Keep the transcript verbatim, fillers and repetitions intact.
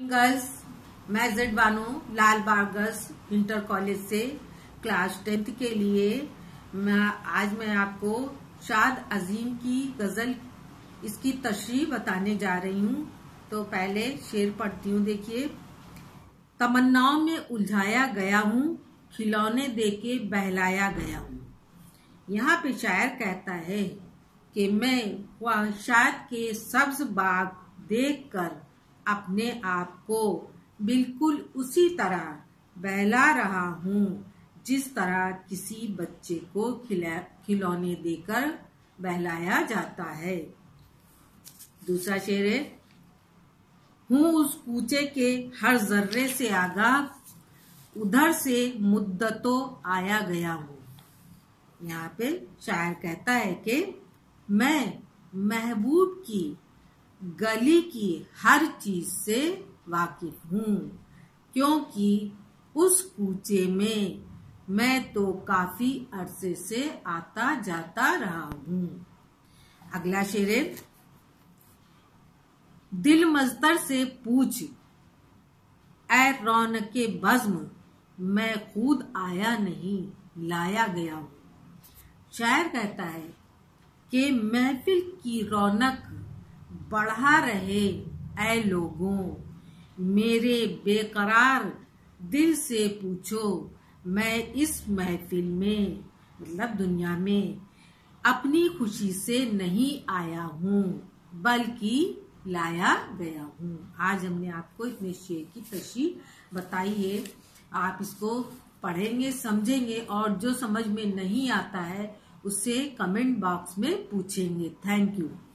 Girls, मैं जेड Bano Lal Bagh girls inter college से क्लास टेंथ के लिए मैं आज मैं आपको शाद अजीम की गजल इसकी तशरीह बताने जा रही हूँ। तो पहले शेर पढ़ती हूँ। देखिए, तमन्नाओं में उलझाया गया हूँ, खिलौने देके बहलाया गया हूँ। यहाँ पे शायर कहता है कि मैं ख्वाहिशात के सब्ज बाग देखकर अपने आप को बिल्कुल उसी तरह बहला रहा हूँ जिस तरह किसी बच्चे को खिलौने देकर बहलाया जाता है। दूसरा शेर है, हूँ उस कूचे के हर जर्रे से आगाह, उधर से मुद्दतों आया गया हूँ। यहाँ पे शायर कहता है कि मैं महबूब की गली की हर चीज से वाकिफ हूँ, क्योंकि उस कूचे में मैं तो काफी अरसे से आता जाता रहा हूँ। अगला शेर है, दिल मजतर से पूछ ऐ रौनके बज़्म, मैं खुद आया नहीं लाया गया हूँ। शायर कहता है कि महफिल की रौनक बढ़ा रहे ऐ लोगों, मेरे बेकरार दिल से पूछो, मैं इस महफिल में मतलब दुनिया में अपनी खुशी से नहीं आया हूँ बल्कि लाया गया हूँ। आज हमने आपको इतने शेर की तशरीह बताई है। आप इसको पढ़ेंगे, समझेंगे और जो समझ में नहीं आता है उससे कमेंट बॉक्स में पूछेंगे। Thank you.